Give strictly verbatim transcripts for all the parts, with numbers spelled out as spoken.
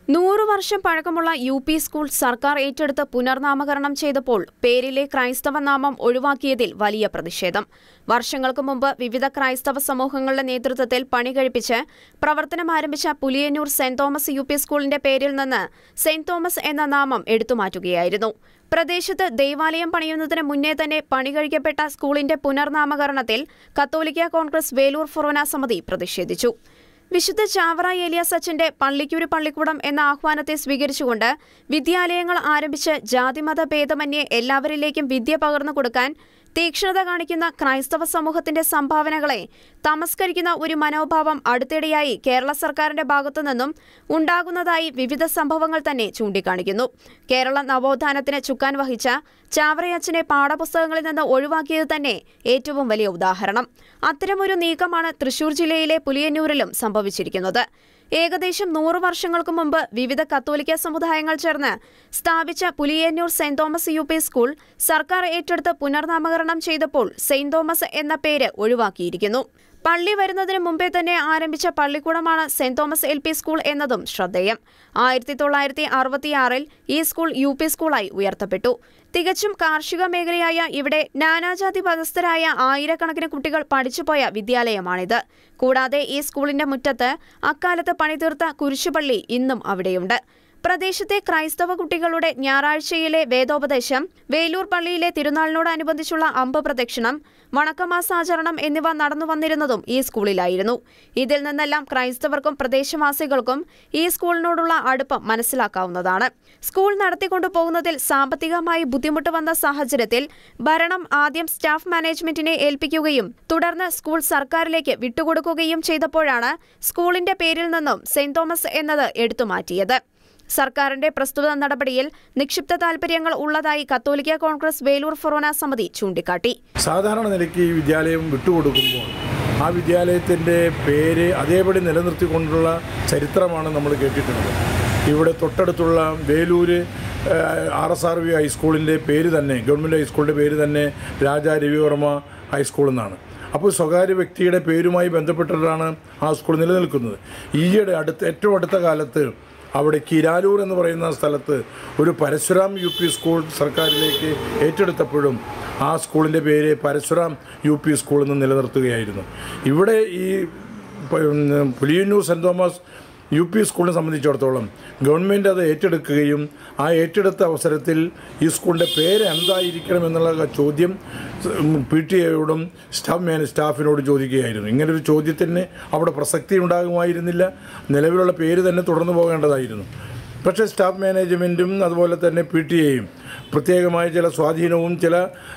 നൂറു വർഷം പഴക്കമുള്ള യു പി സ്കൂൾ സർക്കാർ ഏറ്റെടുത്ത് പുനർനാമകരണം ചെയ്തപ്പോൾ പേരിലെ ക്രൈസ്തവ നാമം ഒഴിവാക്കിയതിൽ വലിയ പ്രതിഷേധം. വർഷങ്ങൾക്ക് മുമ്പ് വിവിധ ക്രൈസ്തവ സമൂഹങ്ങളുടെ നേതൃത്വത്തിൽ പണി കഴിപ്പിച്ച് പ്രവർത്തനം ആരംഭിച്ച Puliyannoor saint Thomas U P സ്കൂളിന്റെ പേരിൽ നിന്ന് സെന്റ് തോമസ് എന്ന നാമം എടുത്തുമാറ്റുകയായിരുന്നു. പ്രദേശത്ത് ദൈവാലയം പണിയുന്നതിന് മുന്നേ തന്നെ പണി കഴിക്കപ്പെട്ട സ്കൂളിന്റെ പുനർനാമകരണത്തിൽ കത്തോലിക്ക കോൺഗ്രസ് വേലൂർ ഫൊറോന സമിതി പ്രതിഷേധിച്ചു. വിശുദ്ധ ചാവറ ഏലിയാസ് അച്ഛന്റെ പള്ളിക്കൊരു പള്ളിക്കൂടം എന്ന ആഹ്വാനത്തെ സ്വീകരിച്ചുകൊണ്ട് വിദ്യാലയങ്ങൾ ആരംഭിച്ച് ജാതിമത ഭേദമന്യേ എല്ലാവരിലേക്കും വിദ്യ പകർന്നു കൊടുക്കാൻ തീക്ഷ്ണത കാണിക്കുന്ന ക്രൈസ്തവ സമൂഹത്തിന്റെ സംഭാവനകളെ തമസ്കരിക്കുന്ന ഒരു മനോഭാവം അടുത്തിടെയായി കേരള സർക്കാരിന്റെ ഭാഗത്തുനിന്നും ഉണ്ടാകുന്നതായി വിവിധ സംഭവങ്ങൾ തന്നെ ചൂണ്ടിക്കാണിക്കുന്നു. കേരള നവോത്ഥാനത്തിന് ചുക്കാൻ വഹിച്ച ചാവറയച്ചനെ പാഠപുസ്തകങ്ങളിൽ നിന്ന് ഒഴിവാക്കിയത് തന്നെ ഏറ്റവും വലിയ ഉദാഹരണം. അത്തരമൊരു നീക്കമാണ് തൃശൂർ ജില്ലയിലെ പുലിയന്നൂരിലും സംഭവിച്ചിരിക്കുന്നത്. ഏകദേശം നൂറു വർഷങ്ങൾക്ക് മുമ്പ് വിവിധ കത്തോലിക്ക സമുദായങ്ങൾ ചേർന്ന് സ്ഥാപിച്ച Puliyannoor saint Thomas U P school സർക്കാർ ഏറ്റെടുത്ത് പുനർനാമകരണം ചെയ്തപ്പോൾ സെന്റ് തോമസ് എന്ന പേര് ഒഴിവാക്കിയിരിക്കുന്നു. പള്ളി വരുന്നതിന് മുമ്പേ തന്നെ ആരംഭിച്ച പള്ളിക്കൂടമാണ് saint Thomas L P school എന്നതും ശ്രദ്ധേയം. ആയിരത്തി തൊള്ളായിരത്തി അറുപത്തിയാറിൽ ഈ സ്കൂൾ യു പി സ്കൂളായി ഉയർത്തപ്പെട്ടു. തികച്ചും കാർഷിക മേഖലയായ ഇവിടെ നാനാജാതി മതസ്ഥരായ ആയിരക്കണക്കിന് കുട്ടികൾ പഠിച്ചുപോയ വിദ്യാലയമാണിത്. കൂടാതെ ഈ സ്കൂളിന്റെ മുറ്റത്ത് അക്കാലത്ത് പണിതീർത്ത കുരിശുപള്ളി ഇന്നും അവിടെയുണ്ട്. പ്രദേശത്തെ ക്രൈസ്തവ കുട്ടികളുടെ ഞായറാഴ്ചയിലെ വേദോപദേശം, വേലൂർ പള്ളിയിലെ തിരുനാളിനോടനുബന്ധിച്ചുള്ള അമ്പ് പ്രദക്ഷിണം, വണക്കമാസാചരണം എന്നിവ നടന്നു വന്നിരുന്നതും ഈ സ്കൂളിലായിരുന്നു. ഇതിൽ നിന്നെല്ലാം ക്രൈസ്തവർക്കും പ്രദേശവാസികൾക്കും ഈ സ്കൂളിനോടുള്ള അടുപ്പം മനസ്സിലാക്കാവുന്നതാണ്. സ്കൂൾ നടത്തിക്കൊണ്ടു പോകുന്നതിൽ സാമ്പത്തികമായി ബുദ്ധിമുട്ട് വന്ന സാഹചര്യത്തിൽ ഭരണം ആദ്യം സ്റ്റാഫ് മാനേജ്മെന്റിനെ ഏൽപ്പിക്കുകയും തുടർന്ന് സ്കൂൾ സർക്കാരിലേക്ക് വിട്ടുകൊടുക്കുകയും ചെയ്തപ്പോഴാണ് സ്കൂളിന്റെ പേരിൽ നിന്നും സെന്റ് തോമസ് എന്നത് എടുത്തുമാറ്റിയത്. സർക്കാരിന്റെ പ്രസ്തുത നടപടിയിൽ നിക്ഷിപ്ത താൽപര്യങ്ങൾ ഉള്ളതായി കത്തോലിക്ക കോൺഗ്രസ് വേലൂർ ഫൊറോന സമിതി ചൂണ്ടിക്കാട്ടി. സാധാരണ നിലയ്ക്ക് ഈ വിദ്യാലയം വിട്ടുകൊടുക്കുമ്പോൾ ആ വിദ്യാലയത്തിൻ്റെ പേര് അതേപടി നിലനിർത്തിക്കൊണ്ടുള്ള ചരിത്രമാണ് നമ്മൾ കേട്ടിട്ടുള്ളത്. ഇവിടെ തൊട്ടടുത്തുള്ള Velur R S R V ഹൈസ്കൂളിൻ്റെ പേര് തന്നെ, ഗവൺമെൻറ് ഹൈസ്കൂളിൻ്റെ പേര് തന്നെ രാജാ രവിവർമ്മ ഹൈസ്കൂൾ എന്നാണ്. അപ്പോൾ സ്വകാര്യ വ്യക്തിയുടെ പേരുമായി ബന്ധപ്പെട്ടിട്ടാണ് ആ സ്കൂൾ നിലനിൽക്കുന്നത്. ഈയിടെ അടുത്ത ഏറ്റവും അടുത്ത കാലത്ത് അവിടെ കിരാലൂർ എന്ന് പറയുന്ന സ്ഥലത്ത് ഒരു പരശുരാം യു പി സ്കൂൾ സർക്കാരിലേക്ക് ഏറ്റെടുത്തപ്പോഴും ആ സ്കൂളിൻ്റെ പേര് പരശുരാം യു പി സ്കൂൾ എന്ന് നിലനിർത്തുകയായിരുന്നു. ഇവിടെ ഈ Puliyannoor saint Thomas U P സ്കൂളിനെ സംബന്ധിച്ചിടത്തോളം ഗവൺമെൻറ് അത് ഏറ്റെടുക്കുകയും ആ ഏറ്റെടുത്ത അവസരത്തിൽ ഈ സ്കൂളിൻ്റെ പേര് എന്തായിരിക്കണം എന്നുള്ള ചോദ്യം പി ടി എയോടും സ്റ്റാഫ് മാനേ സ്റ്റാഫിനോട് ചോദിക്കുകയായിരുന്നു. ഇങ്ങനൊരു ചോദ്യത്തിന് അവിടെ പ്രസക്തി ഉണ്ടാകുമായിരുന്നില്ല. നിലവിലുള്ള പേര് തന്നെ തുടർന്നു പോകേണ്ടതായിരുന്നു. പക്ഷേ സ്റ്റാഫ് മാനേജ്മെൻറ്റും അതുപോലെ തന്നെ പി ടി എയും പ്രത്യേകമായ ചില സ്വാധീനവും ചില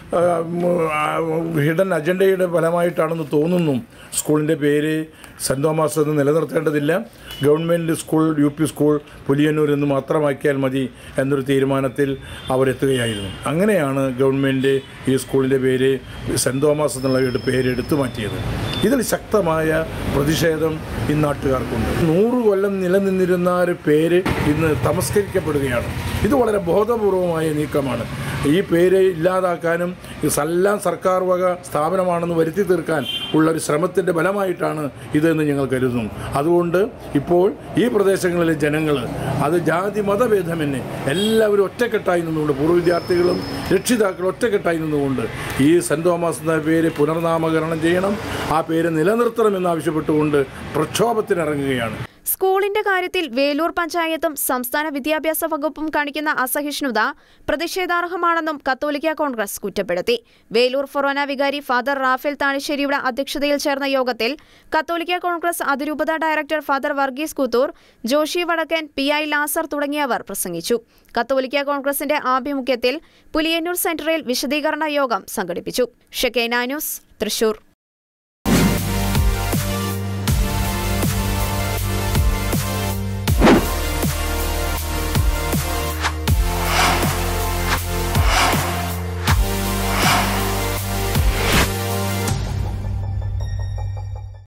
ഹിഡൻ അജണ്ടയുടെ ഫലമായിട്ടാണെന്ന് തോന്നുന്നു സ്കൂളിൻ്റെ പേര് സെന്റ് തോമസ് എന്ന് നിലനിർത്തേണ്ടതില്ല, government school U P school Puliyannoor എന്ന് മാത്രമാക്കിയാൽ മതി എന്നൊരു തീരുമാനത്തിൽ അവരെത്തുകയായിരുന്നു. അങ്ങനെയാണ് ഗവൺമെൻറ് ഈ സ്കൂളിൻ്റെ പേര് സെന്റ് തോമസ് എന്നുള്ള പേര് എടുത്തു മാറ്റിയത്. ഇതിൽ ശക്തമായ പ്രതിഷേധം ഈ നാട്ടുകാർക്കുണ്ട്. നൂറ് കൊല്ലം നിലനിന്നിരുന്ന ഒരു പേര് ഇന്ന് തമസ്കരിക്കപ്പെടുകയാണ്. ഇത് വളരെ ബോധപൂർവമായ നീക്കമാണ്. ഈ പേര് ഇല്ലാതാക്കാനും എല്ലാം സർക്കാർ വക സ്ഥാപനമാണെന്ന് വരുത്തി തീർക്കാൻ ഉള്ളൊരു ശ്രമത്തിൻ്റെ ഫലമായിട്ടാണ് ഇതെന്ന് ഞങ്ങൾ കരുതുന്നു. അതുകൊണ്ട് ഇപ്പോൾ ഈ പ്രദേശങ്ങളിലെ ജനങ്ങൾ അത് ജാതി മതഭേദമെന്നെ എല്ലാവരും ഒറ്റക്കെട്ടായി നിന്നുകൊണ്ട്, പൂർവ്വ വിദ്യാർത്ഥികളും രക്ഷിതാക്കളും ഒറ്റക്കെട്ടായി നിന്നുകൊണ്ട് ഈ സെന്റ് തോമസ് എന്ന പേര് പുനർനാമകരണം ചെയ്യണം, ആ പേര് നിലനിർത്തണമെന്നാവശ്യപ്പെട്ടുകൊണ്ട് പ്രക്ഷോഭത്തിനിറങ്ങുകയാണ്. സ്കൂളിന്റെ കാര്യത്തിൽ വേലൂർ പഞ്ചായത്തും സംസ്ഥാന വിദ്യാഭ്യാസ വകുപ്പും കാണിക്കുന്ന അസഹിഷ്ണുത പ്രതിഷേധാർഹമാണെന്നും കത്തോലിക്ക കോൺഗ്രസ് കുറ്റപ്പെടുത്തി. വേലൂർ ഫൊറോന വികാരി ഫാദർ റാഫേൽ താണിശ്ശേരിയുടെ അധ്യക്ഷതയിൽ ചേർന്ന യോഗത്തിൽ കത്തോലിക്ക കോൺഗ്രസ് അതിരൂപത director father Varghese Koothur, Joshi Vadakkan, P I ലാസർ തുടങ്ങിയവർ പ്രസംഗിച്ചു. കത്തോലിക്ക കോൺഗ്രസിന്റെ ആഭിമുഖ്യത്തിൽ പുലിയന്നൂർ സെന്ററിൽ വിശദീകരണ യോഗം സംഘടിപ്പിച്ചു. Shekinah news, Thrissur.